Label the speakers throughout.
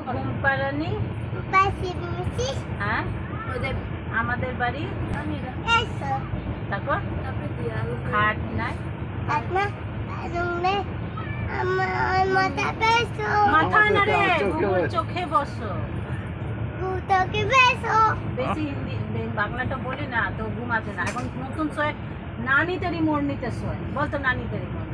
Speaker 1: ঘুম পাড়ানি হ্যাঁ আমাদের বাড়ি তারপর খাট নাই মাথা না রে চোখে বসো বেশি হিন্দি বাংলাটা বলি না তো ঘুম আসে না এখন নতুন শোয় নানি তেরি মোড় নিতে শোয় বলতো নানি তেরি মোড়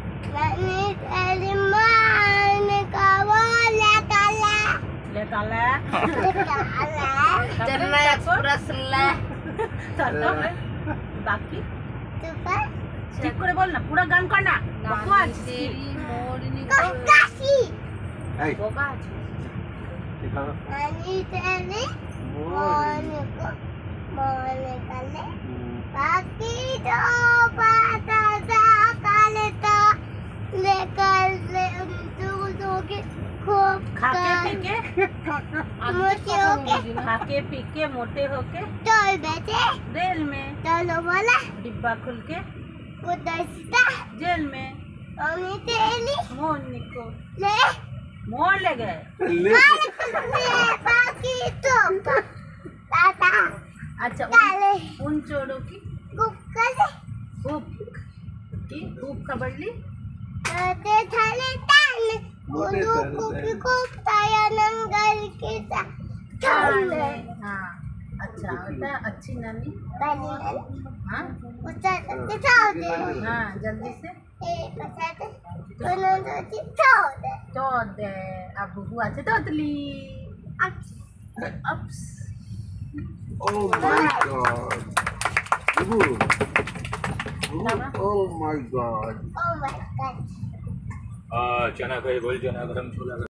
Speaker 1: बाकी ठीक करे बोल ना पूरा गान करना खाके पी के मोटे होके चल बैठे रेल में चलो बोला डिब्बा खुल के जेल में मोरनी को ले मोड़ ले गए अच्छा उन चोरों की खूब खबर ली हाँ अच्छा बेटा अच्छी नानी हाँ हाँ जल्दी से तो दे अब बुआ से तोतली अप्स
Speaker 2: Oh my god. Oh my god.
Speaker 3: चना खाई बोल चना गरम छोला